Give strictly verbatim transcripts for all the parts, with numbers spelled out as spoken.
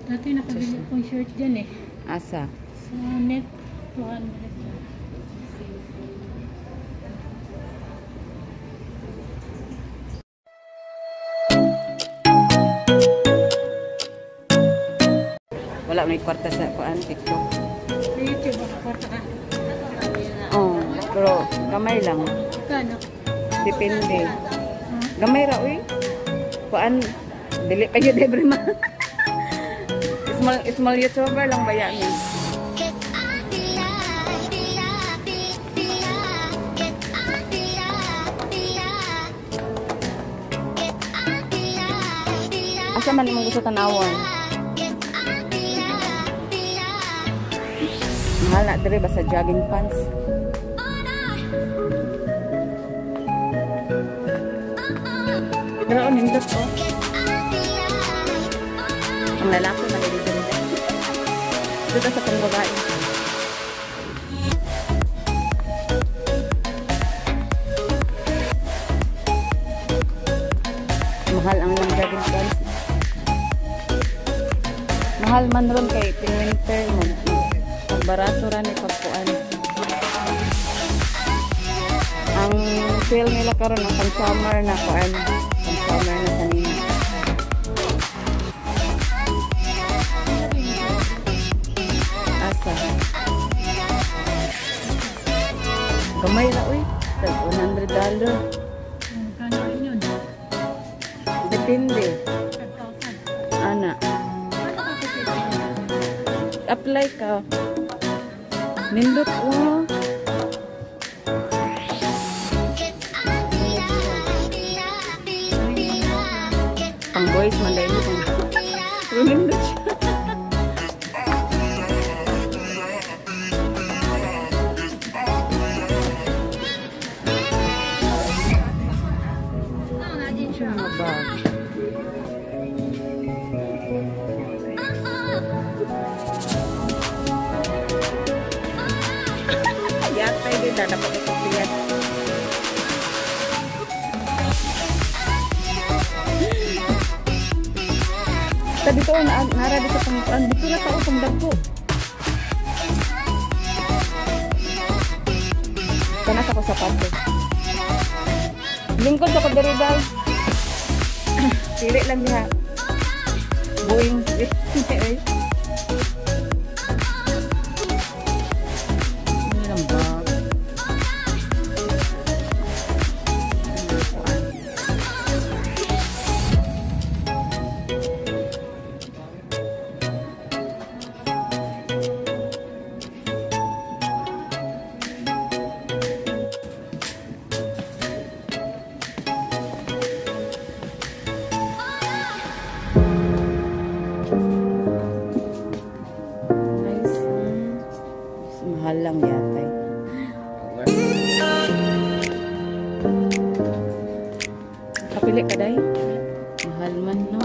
Dati nakabili akong shirt dyan eh. Asa? Sa net, two hundred. Wala may kwarta sa kuan TikTok. Sa YouTube, kwarta ka. Oh, pero gamay lang. Kano? Depende. Gamay ra uy. Kuan dili kayo debre ma. small small YouTuber lang ba yan? Asa man imong gusto tanawon? Mahal na dire basta jogging pants. Pero ang hindot ko. Ang lalaki na dito rin. Dito sa pang babae. Mahal ang lang jogging pants. Mahal man ron kay pin-winter mo. Barato ra ni pagkuan. Ang sale nila karon ang pang-summer na kuan, pang-summer na kanina. Asa? Gamay ra uy, tag one hundred dollars. Kano rin yun? Depende. five thousand. Ana. Apply ka. Nindot oh. Pang boys man dahil ito. Pero nindot siya. Siya mga bag. Yatay din na dapat ito piyat. Sa dito na nara dito pang dito na tao pang dagko. Kana sa ko sapatos. Lingkod sa ko diri guys. Pili lang diha. Going with eh. Mahal lang yata eh. Kapili ka day? Mahal man no?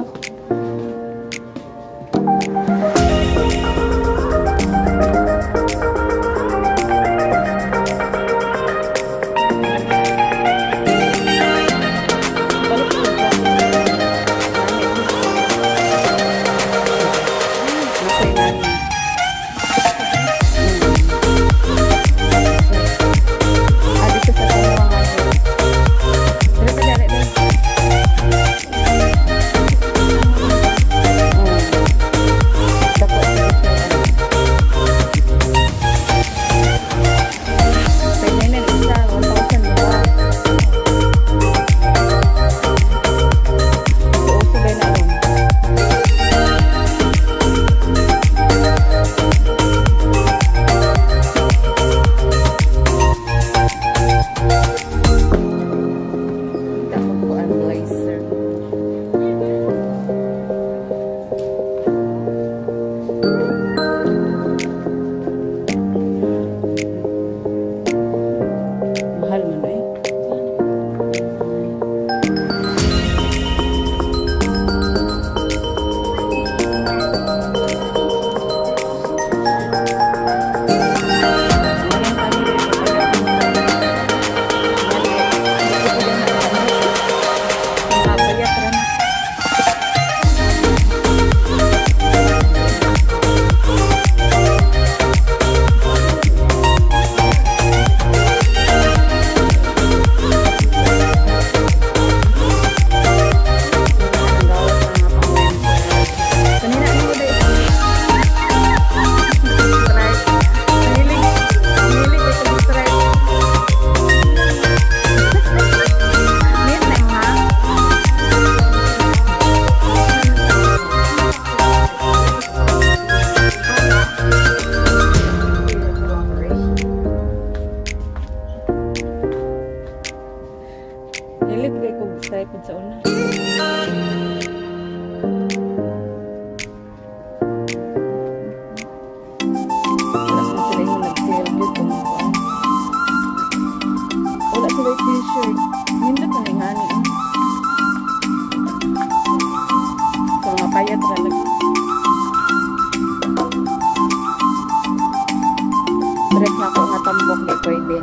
be.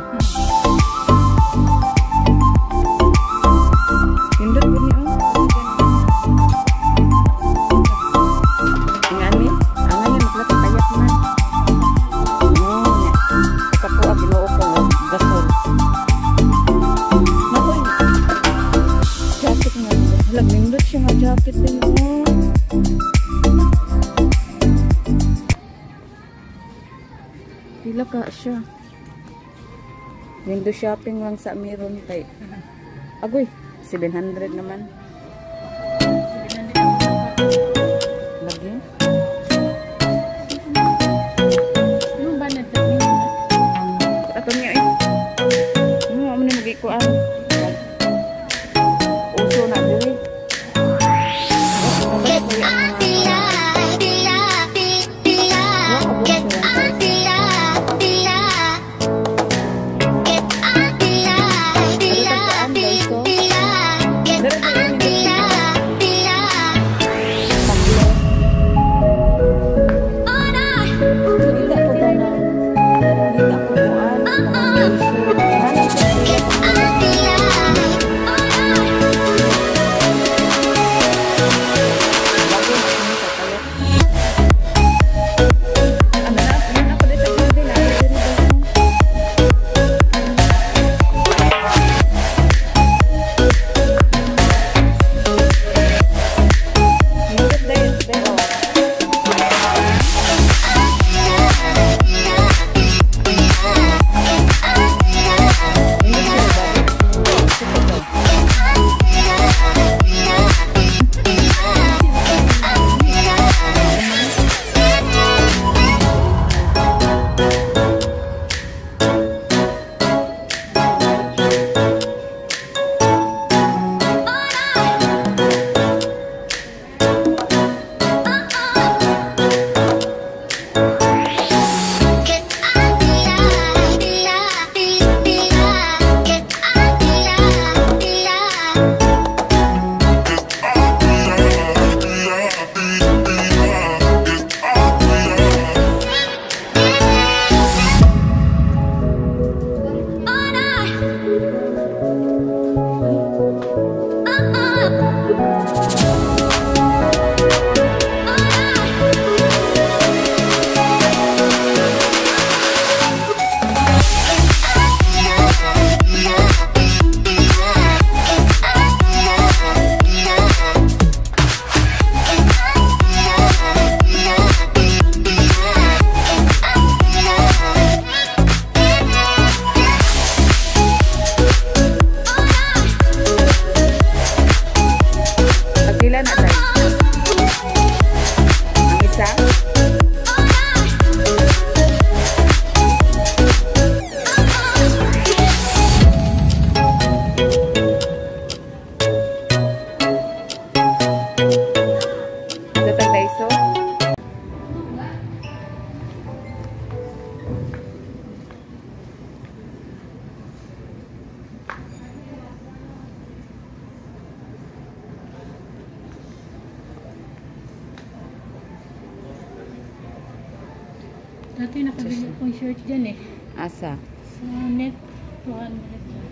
Pindot po niyo. Tingnan ni. Ang ngayon, maklata kayak man. Oo, niya. Kapo ang ginoo ko, gasol. Nakoy. Jacket nga. Halag, pindot siya nga jacket din. Oh. Pila ka siya. Window shopping lang sa meron kay. Agoy, seven hundred naman. Lagi. Anong banat na niyo? Ato niya eh. Ano mo ni magikuan? Uso na diri. Dati nakabili akong shirt dyan eh. Asa? Sa net, two hundred.